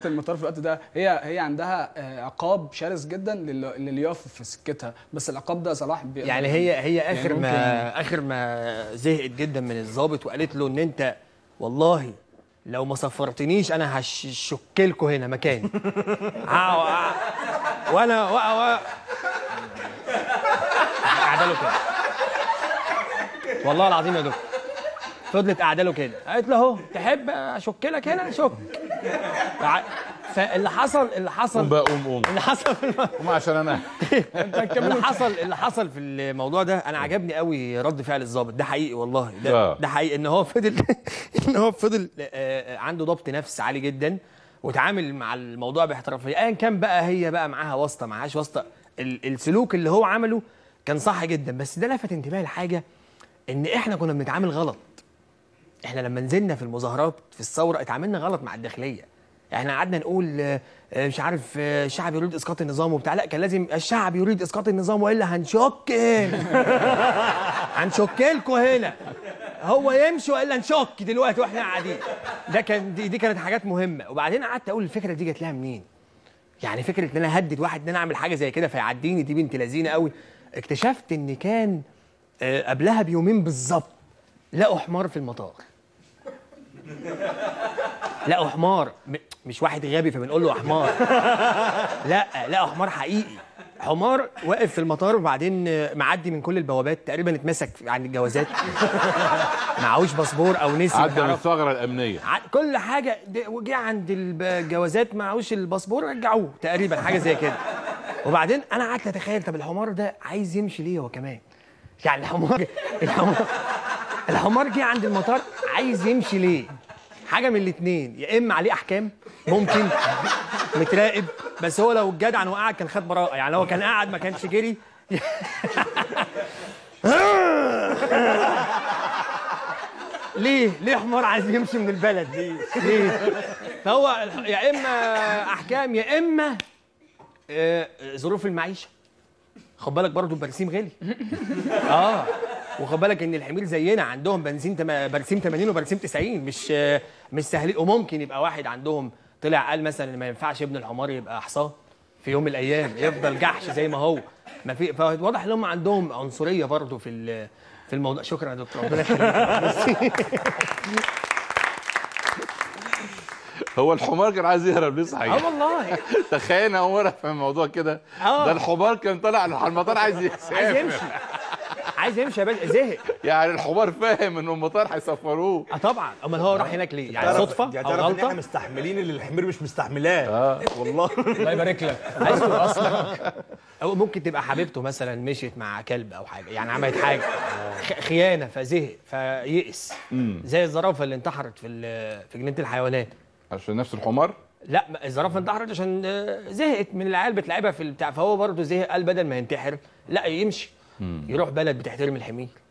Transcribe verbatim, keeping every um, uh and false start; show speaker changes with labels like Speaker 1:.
Speaker 1: المطار في الوقت ده هي هي عندها عقاب شرس جدا للي يقف في سكتها، بس العقاب ده صلاح
Speaker 2: يعني هي هي اخر يعني ما اخر ما زهقت جدا من الضابط وقالت له ان انت والله لو ما صفرتنيش انا هشكلكوا هنا مكاني. وانا و... قاعده له كده والله العظيم يا دكتور، فضلت قاعده له كده، قالت له اهو تحب اشكلك هنا شك. فاللي حصل اللي حصل
Speaker 3: قوم بقى قوم قوم
Speaker 2: اللي حصل
Speaker 3: قوم عشان انا
Speaker 2: اللي حصل اللي حصل في الموضوع ده انا عجبني قوي رد فعل الضابط ده حقيقي والله ده ده حقيقي ان هو فضل ان هو فضل عنده ضبط نفس عالي جدا وتعامل مع الموضوع باحترافيه ايا كان بقى هي بقى معاها واسطه معهاش واسطه. السلوك اللي هو عمله كان صح جدا، بس ده لفت انتباهي لحاجه ان احنا كنا بنتعامل غلط. احنا لما نزلنا في المظاهرات في الثوره اتعاملنا غلط مع الداخليه. احنا قعدنا نقول مش عارف الشعب يريد اسقاط النظام وبتاع، لا كان لازم الشعب يريد اسقاط النظام والا هنشك هنشكلكوا هنا، هو يمشي والا نشك دلوقتي واحنا قاعدين. ده كان دي, دي كانت حاجات مهمه. وبعدين قعدت اقول الفكره دي جت لها منين؟ يعني فكره ان انا اهدد واحد ان انا اعمل حاجه زي كده فيعديني، دي بنت لذينه قوي. اكتشفت ان كان قبلها بيومين بالظبط لقوا حمار في المطار. لقوا حمار مش واحد غبي فبنقول له حمار، لا لقوا حمار حقيقي، حمار واقف في المطار وبعدين معدي من كل البوابات، تقريبا اتمسك عند الجوازات معهوش باسبور او نسي
Speaker 3: عدى من الثغره الامنيه
Speaker 2: كل حاجه، وجه عند الجوازات معهوش الباسبور رجعوه تقريبا حاجه زي كده. وبعدين انا قعدت اتخيل طب الحمار ده عايز يمشي ليه هو كمان؟ يعني الحمار الحمار الحمار جه عند المطار عايز يمشي ليه؟ حاجه من الاثنين، يا اما عليه احكام ممكن متراقب، بس هو لو الجدع وقعد كان خد براءه، يعني لو كان قاعد ما كانش جري. ليه؟ ليه حمار عايز يمشي من البلد؟ ليه؟ ليه؟ فهو يا اما احكام يا اما آه ظروف المعيشه. خد بالك برضه البنزين غالي. اه وخد بالك ان الحمير زينا عندهم بنزين تم... بنزين ثمانين وبنزين تسعين، مش مش سهلين. وممكن يبقى واحد عندهم طلع قال مثلا ان ما ينفعش ابن الحمار يبقى حصان في يوم من الايام، يفضل جحش زي ما هو. ما في فواضح ان هم عندهم عنصريه برضه في في الموضوع. شكرا يا دكتور ربنا يخليك.
Speaker 3: هو الحمار كان عايز يهرب ليه صحيح؟
Speaker 2: اه والله
Speaker 3: تخيل انا اول في الموضوع كده. ده الحمار كان طالع على المطار عايز يسافر،
Speaker 2: عايز يمشي عايز يمشي يا باشا، زهق.
Speaker 3: يعني الحمار فاهم ان المطار هيسفروه.
Speaker 2: اه طبعا، امال هو راح هناك ليه؟ يعني صدفه او غلطه؟
Speaker 4: احنا مستحملين اللي الحمير مش مستحملاه.
Speaker 3: اه
Speaker 4: والله
Speaker 1: الله يبارك لك. عايز اصلا
Speaker 2: او ممكن تبقى حبيبته مثلا مشيت مع كلب او حاجه، يعني عملت حاجه خيانه فزهق فيئس، زي الزرافه اللي انتحرت في في جنينه الحيوانات.
Speaker 3: عشان نفس الحمار؟
Speaker 2: لا الزرافه انتحرت عشان زهقت من العيال بتلعبها في البتاع، فهو برضه زهق قال بدل ما ينتحر لا يمشي يروح بلد بتحترم الحمير.